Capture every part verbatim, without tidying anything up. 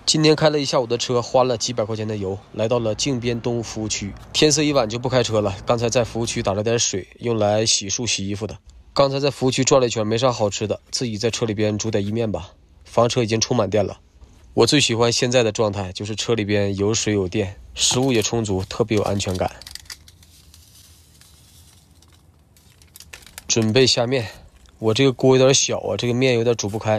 今天开了一下午的车，花了几百块钱的油，来到了靖边东服务区。天色已晚就不开车了，刚才在服务区打了点水，用来洗漱洗衣服的。刚才在服务区转了一圈，没啥好吃的，自己在车里边煮点意面吧。房车已经充满电了。我最喜欢现在的状态，就是车里边有水有电，食物也充足，特别有安全感。准备下面，我这个锅有点小啊，这个面有点煮不开。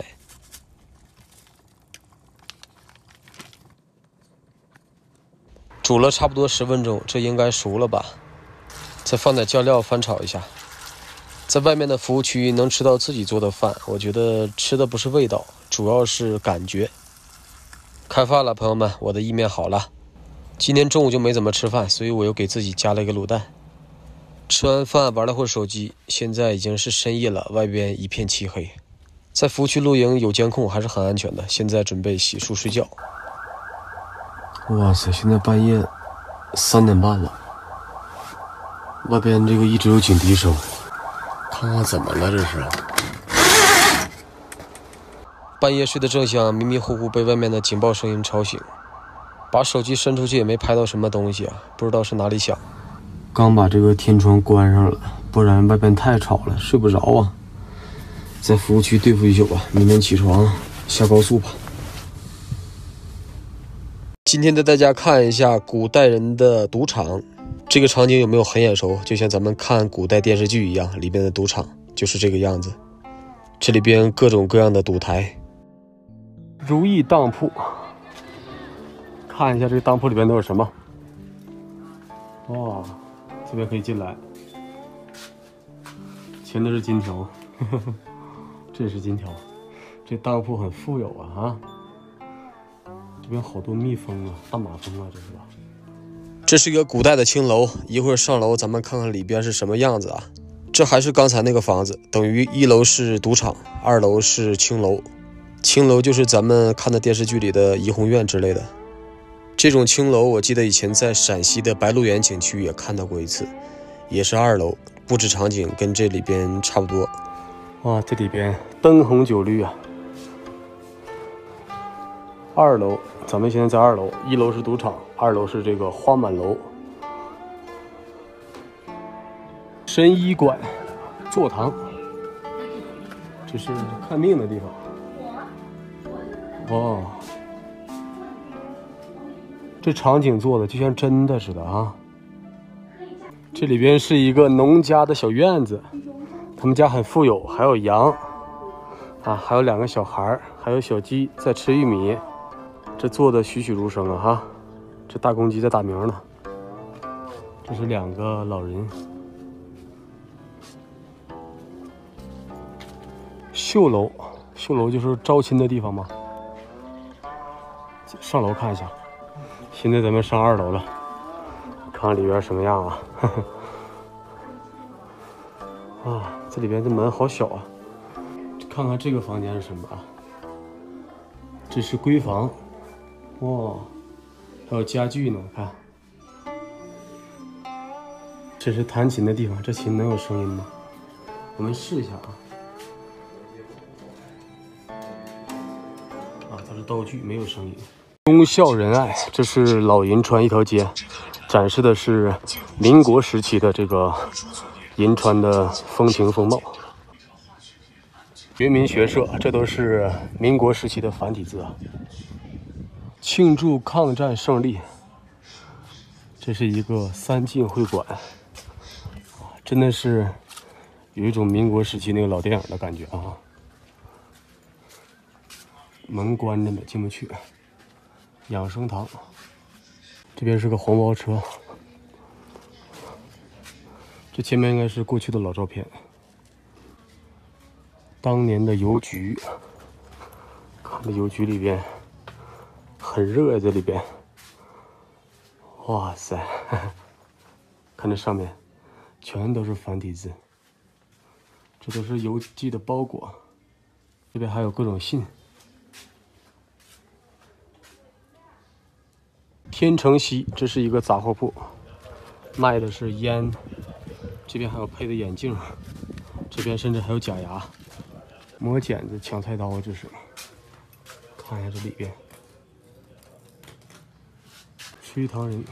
煮了差不多十分钟，这应该熟了吧？再放点酱料翻炒一下。在外面的服务区能吃到自己做的饭，我觉得吃的不是味道，主要是感觉。开饭了，朋友们，我的意面好了。今天中午就没怎么吃饭，所以我又给自己加了一个卤蛋。吃完饭玩了会儿手机，现在已经是深夜了，外边一片漆黑。在服务区露营有监控，还是很安全的。现在准备洗漱睡觉。哇塞，现在半夜三点半了，外边这个一直有警笛声，看看怎么了这是。半夜睡得正香，迷迷糊糊被外面的警报声音吵醒，把手机伸出去也没拍到什么东西啊，不知道是哪里响。刚把这个天窗关上了，不然外边太吵了，睡不着啊。在服务区对付一宿吧，明天起床下高速吧。今天带大家看一下古代人的赌场，这个场景有没有很眼熟？就像咱们看古代电视剧一样，里边的赌场就是这个样子。这里边各种各样的赌台。如意当铺，看一下这个当铺里边都有什么。哇，这边可以进来，前的是金条，呵呵，这也是金条。这当铺很富有啊啊！这边好多蜜蜂啊，大马蜂啊，这是吧？这是一个古代的青楼，一会儿上楼咱们看看里边是什么样子啊。这还是刚才那个房子，等于一楼是赌场，二楼是青楼。青楼就是咱们看的电视剧里的怡红院之类的。这种青楼我记得以前在陕西的白鹿原景区也看到过一次，也是二楼，布置场景跟这里边差不多。哇，这里边灯红酒绿啊。二楼，咱们现在在二楼，一楼是赌场，二楼是这个花满楼。神医馆、坐堂，这是看病的地方。哇，这场景做的就像真的似的啊！这里边是一个农家的小院子，他们家很富有，还有羊啊，还有两个小孩，还有小鸡在吃玉米。这做的栩栩如生啊哈！这大公鸡在打鸣呢。这是两个老人。绣楼，绣楼就是招亲的地方吗？上楼看一下。现在咱们上二楼了，看看里边什么样啊？呵呵啊，这里边的门好小啊！看看这个房间是什么啊？这是闺房。哇，还有家具呢，看，这是弹琴的地方，这琴能有声音吗？我们试一下啊。啊，它是道具，没有声音。忠孝仁爱，这是老银川一条街，展示的是民国时期的这个银川的风情风貌。人民学社，这都是民国时期的繁体字啊。庆祝抗战胜利，这是一个三进会馆，真的是有一种民国时期那个老电影的感觉啊。门关着呢，进不去。养生堂，这边是个黄包车，这前面应该是过去的老照片。当年的邮局，看这邮局里边。很热呀，这里边，哇塞，呵呵，看这上面，全都是繁体字，这都是邮寄的包裹，这边还有各种信。天成西，这是一个杂货铺，卖的是烟，这边还有配的眼镜，这边甚至还有假牙、磨剪子、抢菜刀，这是，看一下这里边。 隋唐人。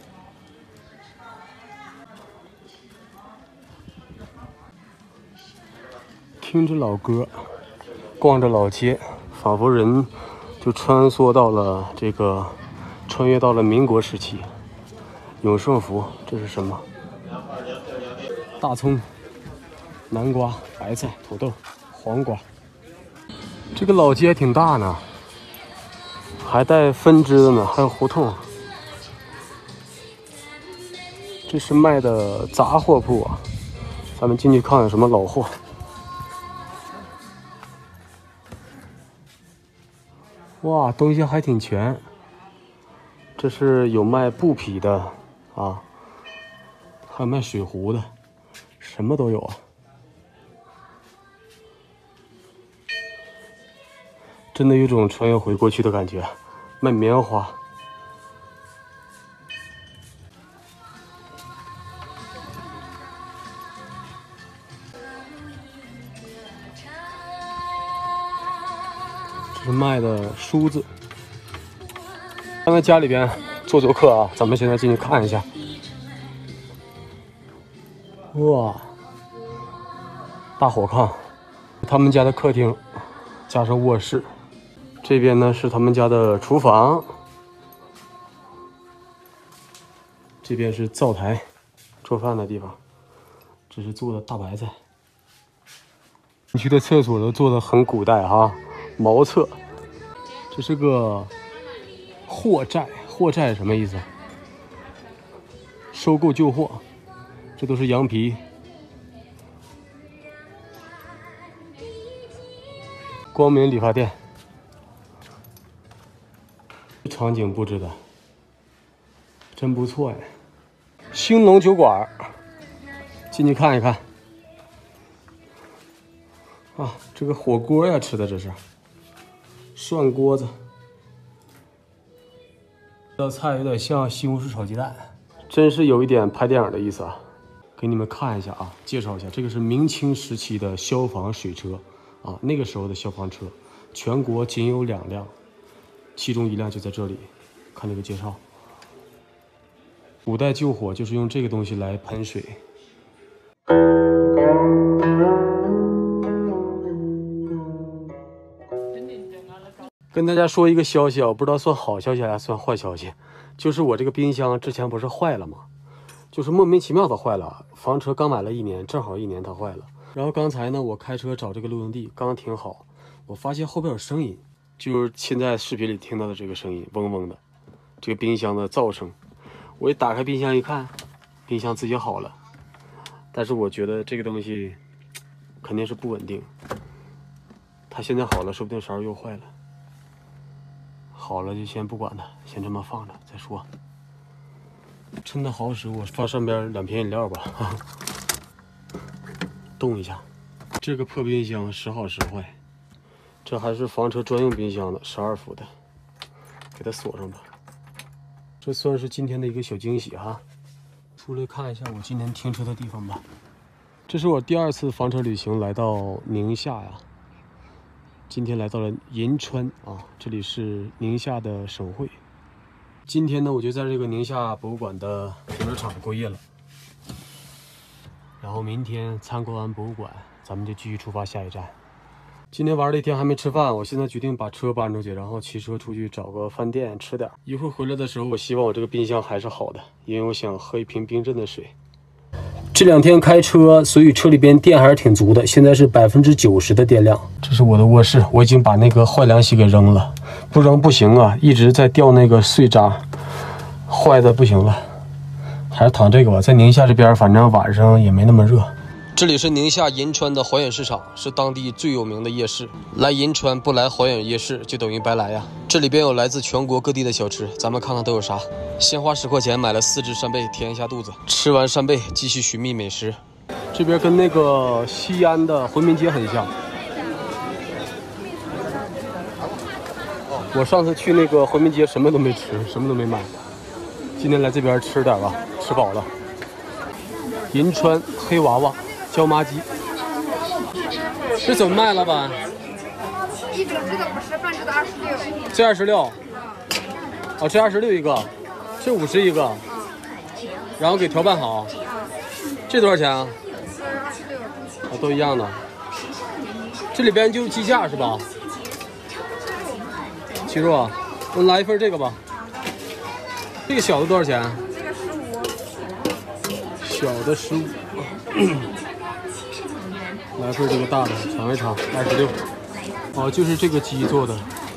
听着老歌，逛着老街，仿佛人就穿梭到了这个，穿越到了民国时期。永盛福，这是什么？大葱、南瓜、白菜、土豆、黄瓜。这个老街挺大呢，还带分支的呢，还有胡同。这是卖的杂货铺啊，咱们进去看看什么老货。哇，东西还挺全。这是有卖布匹的啊，还有卖水壶的，什么都有啊。真的有种穿越回过去的感觉。卖棉花。这是卖的梳子。刚才家里边做做客啊，咱们现在进去看一下。哇，大火炕，他们家的客厅加上卧室。这边呢是他们家的厨房，这边是灶台，做饭的地方。这是做的大白菜。你去的厕所都做的很古代哈，茅厕。这是个货寨，货寨是什么意思？收购旧货。这都是羊皮。光明理发店。场景布置的真不错哎！兴隆酒馆，进去看一看。啊，这个火锅呀，吃的这是涮锅子。这道菜有点像西红柿炒鸡蛋，真是有一点拍电影的意思啊！给你们看一下啊，介绍一下，这个是明清时期的消防水车啊，那个时候的消防车，全国仅有两辆。其中一辆就在这里，看这个介绍。古代救火就是用这个东西来喷水。跟大家说一个消息啊，我不知道算好消息还是算坏消息，就是我这个冰箱之前不是坏了吗？就是莫名其妙的坏了，房车刚买了一年，正好一年它坏了。然后刚才呢，我开车找这个露营地，刚停好，我发现后边有声音。就是现在视频里听到的这个声音，嗡嗡的，这个冰箱的噪声。我一打开冰箱一看，冰箱自己好了，但是我觉得这个东西肯定是不稳定。它现在好了，说不定啥时候又坏了。好了就先不管它，先这么放着再说。趁它好使，我放上边两瓶饮料吧，冻一下。这个破冰箱时好时坏。这还是房车专用冰箱的，十二伏的，给它锁上吧。这算是今天的一个小惊喜哈。出来看一下我今天停车的地方吧。这是我第二次房车旅行来到宁夏呀。今天来到了银川啊，这里是宁夏的省会。今天呢，我就在这个宁夏博物馆的停车场过夜了。然后明天参观完博物馆，咱们就继续出发下一站。今天玩了一天还没吃饭，我现在决定把车搬出去，然后骑车出去找个饭店吃点。一会儿回来的时候，我希望我这个冰箱还是好的，因为我想喝一瓶冰镇的水。这两天开车，所以车里边电还是挺足的，现在是百分之九十的电量。这是我的卧室，我已经把那个坏凉席给扔了，不扔不行啊，一直在掉那个碎渣，坏的不行了，还是躺这个吧。在宁夏这边，反正晚上也没那么热。这里是宁夏银川的怀远市场，是当地最有名的夜市。来银川不来怀远夜市，就等于白来呀。这里边有来自全国各地的小吃，咱们看看都有啥。先花十块钱买了四只扇贝，填一下肚子。吃完扇贝，继续寻觅美食。这边跟那个西安的回民街很像。我上次去那个回民街什么都没吃，什么都没买。今天来这边吃点吧，吃饱了。银川黑娃娃。椒麻鸡，这怎么卖了吧？ 一整只的五十，半只的二十六。 这二十六，哦，这二十六一个， 这五十一个，然后给调拌好。这多少钱啊？啊，都一样的。这里边就鸡架是吧？鸡肉啊，我来一份这个吧。这个小的多少钱？ 这个十五。 小的十五。来份这个大的，尝一尝，二十六。哦，就是这个鸡做的。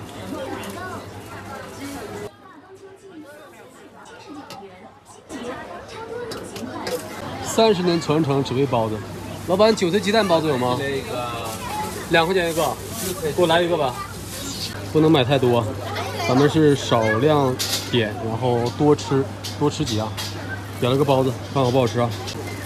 三十年传承只为包子。老板，韭菜鸡蛋包子有吗？ 这个两块钱一个，给我来一个吧。不能买太多，咱们是少量点，然后多吃，多吃几样。点了个包子，看好不好吃啊？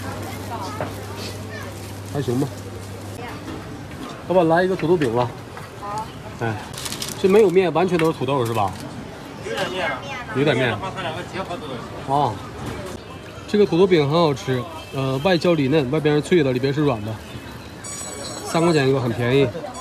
还行吧。老板，来一个土豆饼吧。 好。 哎，这没有面，完全都是土豆是吧？ 有点面， 有点面。 把它两个结合都行。 哦，这个土豆饼很好吃，呃，外焦里嫩，外边是脆的，里边是软的。三块钱一个，很便宜。